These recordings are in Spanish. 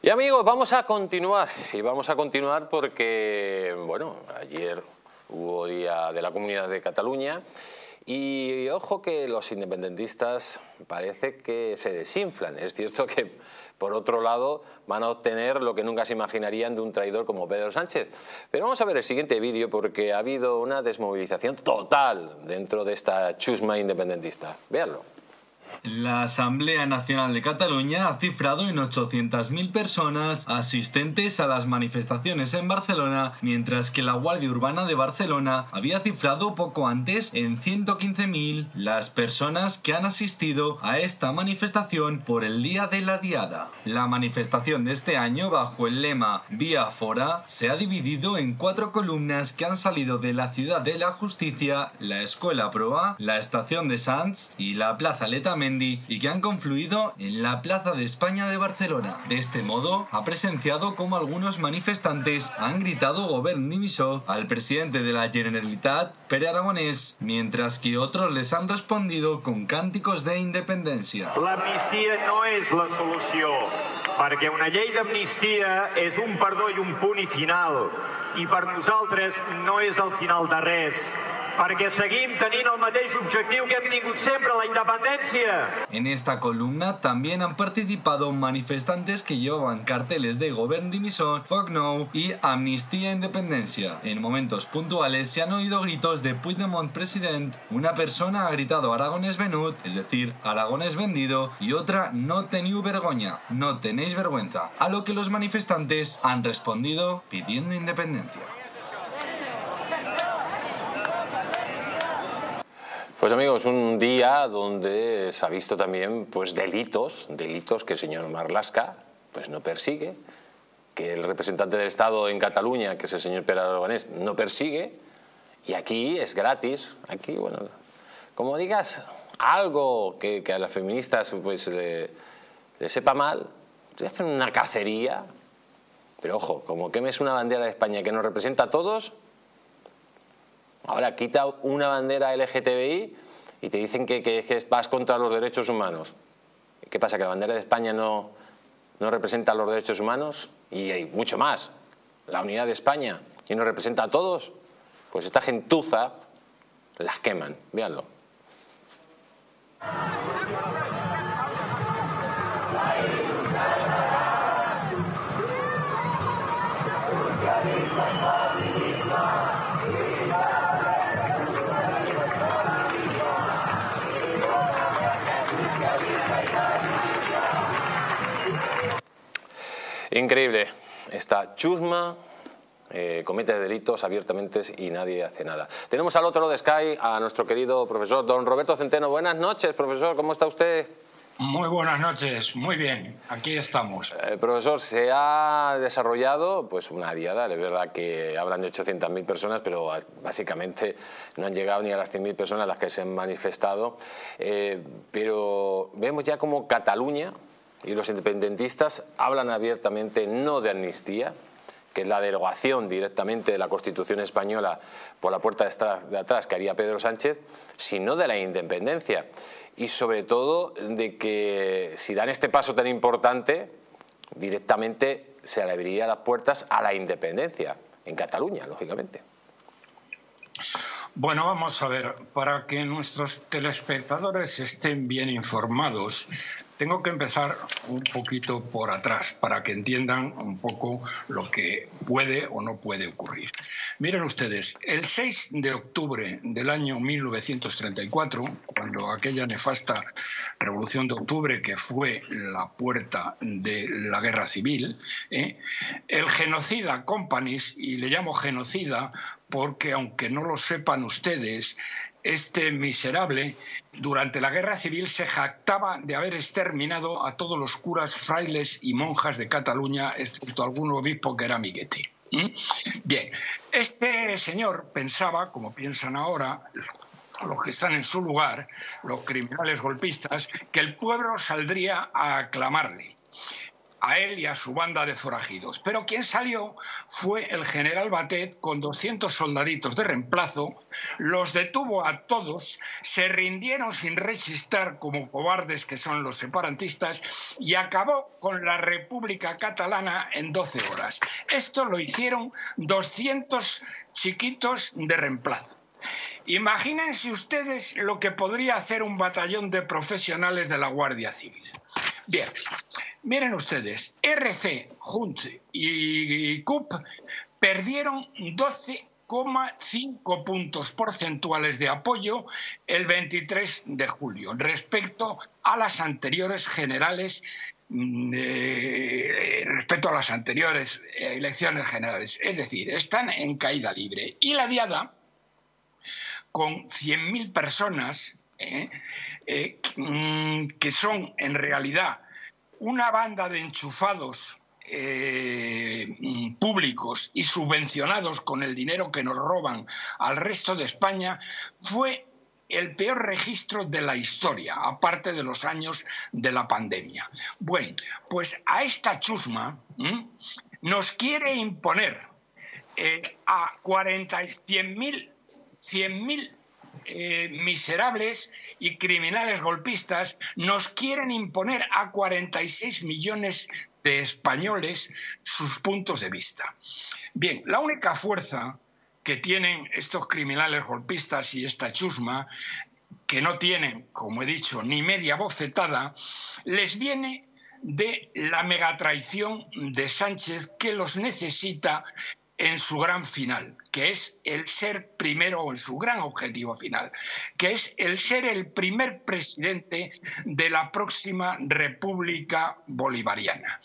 Y amigos, vamos a continuar, y vamos a continuar porque, bueno, ayer hubo Día de la Comunidad de Cataluña y ojo que los independentistas parece que se desinflan. Es cierto que, por otro lado, van a obtener lo que nunca se imaginarían de un traidor como Pedro Sánchez. Pero vamos a ver el siguiente vídeo porque ha habido una desmovilización total dentro de esta chusma independentista. Véanlo. La Asamblea Nacional de Cataluña ha cifrado en 800.000 personas asistentes a las manifestaciones en Barcelona, mientras que la Guardia Urbana de Barcelona había cifrado poco antes en 115.000 las personas que han asistido a esta manifestación por el Día de la Diada. La manifestación de este año, bajo el lema Vía Fora, se ha dividido en 4 columnas que han salido de la Ciudad de la Justicia, la Escuela Proa, la Estación de Sants y la Plaza Letamendi, y que han confluido en la Plaza de España de Barcelona. De este modo, ha presenciado cómo algunos manifestantes han gritado Govern dimissor al presidente de la Generalitat, Pere Aragonès, mientras que otros les han respondido con cánticos de independencia. L'amnistia no és la solució, perquè una llei d'amnistia és un perdó i un punt i final, i per nosaltres no és el final de res, perquè seguim tenint el mateix objectiu que hem tingut sempre, la independència. En esta columna también han participado manifestantes que llevaban carteles de Govern dimissor, Fuck No y Amnistía Independencia. En momentos puntuales se han oído gritos de Puigdemont president, una persona ha gritado Aragonès venut, es decir, Aragonès vendido, y otra no teniu vergonya, no tenéis vergüenza, a lo que los manifestantes han respondido pidiendo independencia. Pues amigos, un día donde se ha visto también pues delitos que el señor Marlaska pues no persigue, que el representante del Estado en Cataluña, que es el señor Pere Aragonès, no persigue, y aquí es gratis. Aquí, bueno, como digas algo que a las feministas pues le sepa mal, se hacen una cacería, pero ojo, como quemes una bandera de España que nos representa a todos. Ahora quita una bandera LGTBI y te dicen que vas contra los derechos humanos. ¿Qué pasa? ¿Que la bandera de España no representa los derechos humanos? Y hay mucho más. La unidad de España. ¿Y nos representa a todos? Pues esta gentuza las queman. Véanlo. Increíble, esta chusma comete delitos abiertamente y nadie hace nada. Tenemos al otro lado de Sky a nuestro querido profesor don Roberto Centeno. Buenas noches, profesor, ¿cómo está usted? Muy buenas noches, muy bien, aquí estamos. Profesor, se ha desarrollado pues una diada, es verdad que hablan de 800.000 personas, pero básicamente no han llegado ni a las 100.000 personas las que se han manifestado, pero vemos ya como Cataluña y los independentistas hablan abiertamente no de amnistía, que es la derogación directamente de la Constitución española por la puerta de atrás que haría Pedro Sánchez, sino de la independencia. Y sobre todo de que si dan este paso tan importante, directamente se le abriría las puertas a la independencia, en Cataluña, lógicamente. Bueno, vamos a ver, para que nuestros telespectadores estén bien informados, tengo que empezar un poquito por atrás para que entiendan un poco lo que puede o no puede ocurrir. Miren ustedes, el 6 de octubre del año 1934, cuando aquella nefasta Revolución de Octubre, que fue la puerta de la Guerra Civil, el genocida Companys, y le llamo genocida porque, aunque no lo sepan ustedes, este miserable, durante la Guerra Civil, se jactaba de haber exterminado a todos los curas, frailes y monjas de Cataluña, excepto algún obispo que era amiguete. Bien, este señor pensaba, como piensan ahora los que están en su lugar, los criminales golpistas, que el pueblo saldría a aclamarle. a él y a su banda de forajidos. Pero quien salió fue el general Batet con 200 soldaditos de reemplazo, los detuvo a todos, se rindieron sin resistir como cobardes que son los separatistas y acabó con la República Catalana en 12 horas. Esto lo hicieron 200 chiquitos de reemplazo. Imagínense ustedes lo que podría hacer un batallón de profesionales de la Guardia Civil. Bien, miren ustedes, RC, Junt y CUP perdieron 12,5 puntos porcentuales de apoyo el 23 de julio respecto a las anteriores generales, respecto a las anteriores elecciones generales. Es decir, están en caída libre. Y la Diada, con 100.000 personas, que son en realidad una banda de enchufados públicos y subvencionados con el dinero que nos roban al resto de España, fue el peor registro de la historia, aparte de los años de la pandemia. Bueno, pues a esta chusma nos quiere imponer a 100.000 miserables y criminales golpistas, nos quieren imponer a 46 millones de españoles sus puntos de vista. Bien, la única fuerza que tienen estos criminales golpistas y esta chusma, que no tienen, como he dicho, ni media bofetada, les viene de la megatraición de Sánchez, que los necesita en su gran final, que es el ser primero, o en su gran objetivo final, que es el ser el primer presidente de la próxima República Bolivariana.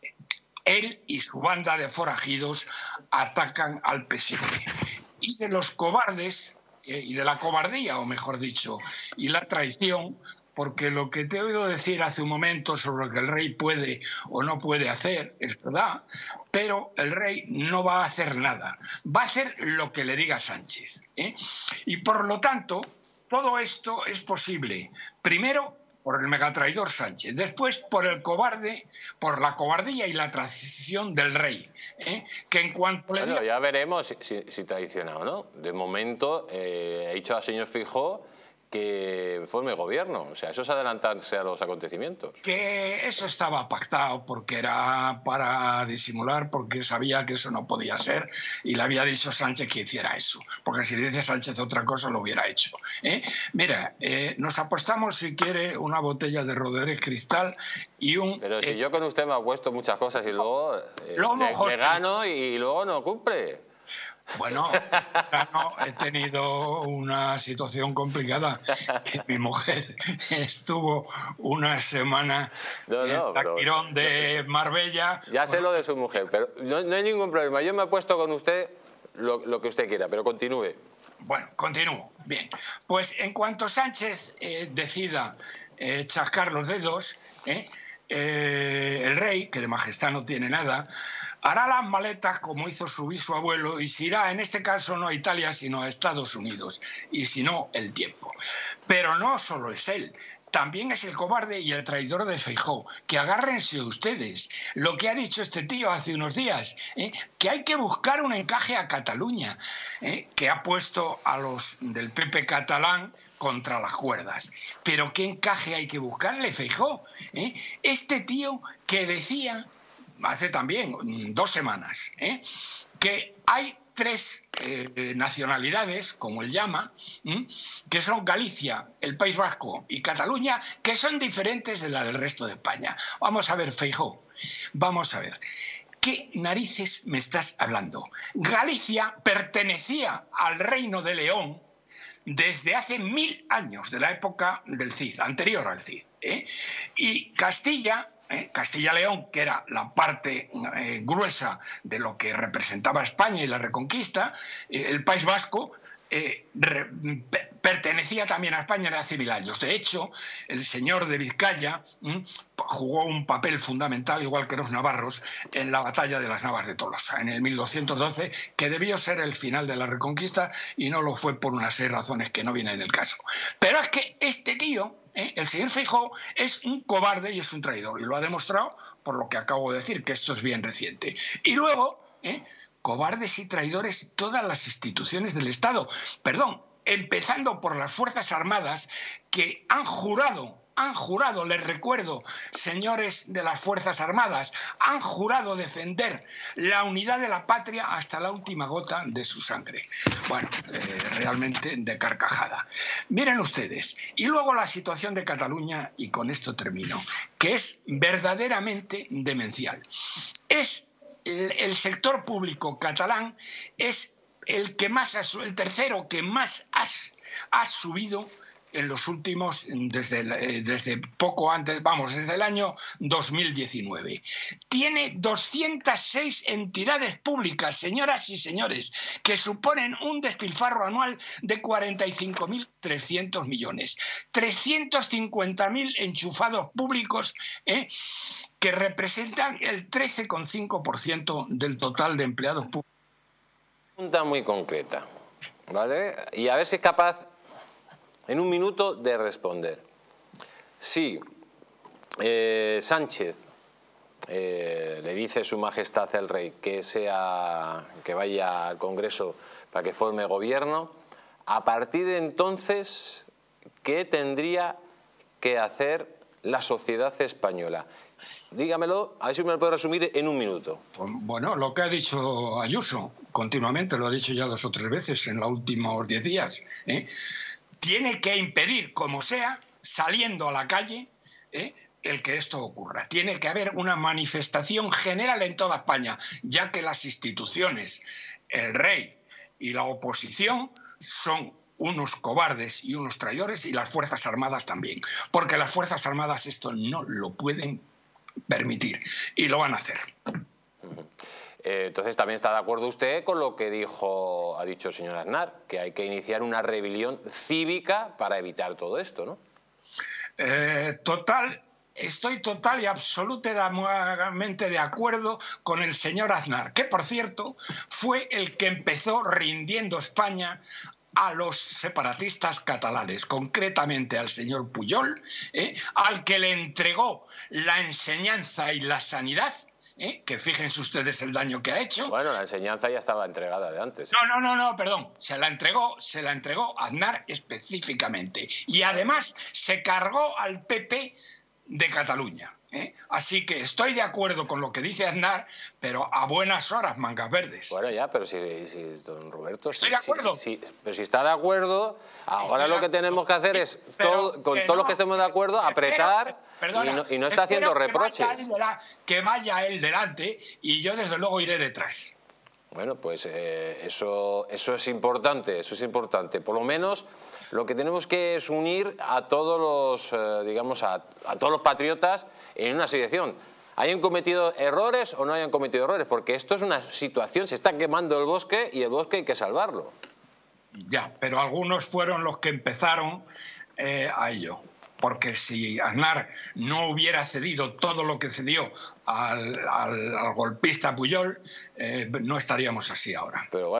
Él y su banda de forajidos atacan al PSOE. Y de los cobardes, y de la cobardía, o mejor dicho, y la traición, porque lo que te he oído decir hace un momento sobre lo que el rey puede o no puede hacer, es verdad, pero el rey no va a hacer nada. Va a hacer lo que le diga Sánchez, ¿eh? Y por lo tanto, todo esto es posible, primero por el megatraidor Sánchez, después por el cobarde, por la cobardía y la traición del rey, ¿eh? Que en cuanto le diga... Ya veremos si traiciona o no. De momento, ha dicho al señor Feijóo que forme gobierno, o sea, eso es adelantarse a los acontecimientos. Que eso estaba pactado porque era para disimular, porque sabía que eso no podía ser y le había dicho Sánchez que hiciera eso, porque si dice Sánchez otra cosa lo hubiera hecho, ¿eh? Mira, nos apostamos, si quiere, una botella de Roderick Cristal y un... Pero si yo con usted me apuesto muchas cosas y luego le gano y luego no cumple. Bueno, no, he tenido una situación complicada. Mi mujer estuvo una semana en el Taquirón de Marbella. Ya sé lo de su mujer, pero no hay ningún problema. Yo me apuesto con usted lo que usted quiera, pero continúe. Bueno, continúo. Bien, pues en cuanto Sánchez decida chascar los dedos, el rey, que de majestad no tiene nada, hará las maletas como hizo su bisabuelo y se irá, en este caso, no a Italia, sino a Estados Unidos, y si no, el tiempo. Pero no solo es él, también es el cobarde y el traidor de Feijóo, que agárrense ustedes. Lo que ha dicho este tío hace unos días, que hay que buscar un encaje a Cataluña, que ha puesto a los del PP catalán contra las cuerdas. Pero ¿qué encaje hay que buscarle, Feijóo? Este tío que decía hace también 2 semanas, que hay 3 nacionalidades, como él llama, que son Galicia, el País Vasco y Cataluña, que son diferentes de la del resto de España. Vamos a ver, Feijóo, vamos a ver. ¿Qué narices me estás hablando? Galicia pertenecía al Reino de León desde hace 1000 años, de la época del Cid, anterior al Cid, y Castilla-León, que era la parte gruesa de lo que representaba España y la Reconquista, el País Vasco pertenecía también a España desde hace 1000 años. De hecho, el señor de Vizcaya jugó un papel fundamental, igual que los navarros, en la batalla de las Navas de Tolosa, en el 1212, que debió ser el final de la Reconquista y no lo fue por unas 6 razones que no vienen del caso. Pero es que este tío, el señor Feijóo, es un cobarde y es un traidor, y lo ha demostrado por lo que acabo de decir, que esto es bien reciente. Y luego, cobardes y traidores todas las instituciones del Estado. Perdón, empezando por las Fuerzas Armadas, que han jurado, les recuerdo, señores de las Fuerzas Armadas, han jurado defender la unidad de la patria hasta la última gota de su sangre. Bueno, realmente de carcajada. Miren ustedes, y luego la situación de Cataluña, y con esto termino, que es verdaderamente demencial. El sector público catalán es el tercero que más ha subido en los últimos, desde poco antes, desde el año 2019. Tiene 206 entidades públicas, señoras y señores, que suponen un despilfarro anual de 45.300 millones. 350.000 enchufados públicos, que representan el 13,5% del total de empleados públicos. Pregunta muy concreta, ¿vale? Y a ver si es capaz en un minuto de responder. Si Sánchez le dice Su Majestad el Rey que vaya al Congreso para que forme gobierno, a partir de entonces, ¿qué tendría que hacer la sociedad española? Dígamelo, a ver si me lo puedo resumir en un minuto. Bueno, lo que ha dicho Ayuso continuamente, lo ha dicho ya 2 o 3 veces en los últimos 10 días, tiene que impedir, como sea, saliendo a la calle, el que esto ocurra. Tiene que haber una manifestación general en toda España, ya que las instituciones, el rey y la oposición son unos cobardes y unos traidores, y las Fuerzas Armadas también, porque las Fuerzas Armadas esto no lo pueden permitir y lo van a hacer. Entonces también está de acuerdo usted con lo que ha dicho el señor Aznar, que hay que iniciar una rebelión cívica para evitar todo esto, ¿no? Estoy total y absolutamente de acuerdo con el señor Aznar, que por cierto fue el que empezó rindiendo España a los separatistas catalanes, concretamente al señor Pujol, al que le entregó la enseñanza y la sanidad, que fíjense ustedes el daño que ha hecho. Bueno, la enseñanza ya estaba entregada de antes. No, perdón, se la entregó Aznar específicamente, y además se cargó al PP de Cataluña. Así que estoy de acuerdo con lo que dice Aznar, pero a buenas horas, mangas verdes. Bueno, ya, pero si don Roberto... Estoy de acuerdo. Pero si está de acuerdo, ahora lo que tenemos que hacer es, con todos los que estemos de acuerdo, apretar y no está haciendo reproches. Que vaya él delante y yo desde luego iré detrás. Bueno, pues eso es importante, Por lo menos lo que tenemos que es unir a todos los, digamos, a todos los patriotas en una situación. ¿Hayan cometido errores o no hayan cometido errores? Porque esto es una situación, se está quemando el bosque y el bosque hay que salvarlo. Ya, pero algunos fueron los que empezaron a ello. Porque si Aznar no hubiera cedido todo lo que cedió al golpista Pujol, no estaríamos así ahora. Pero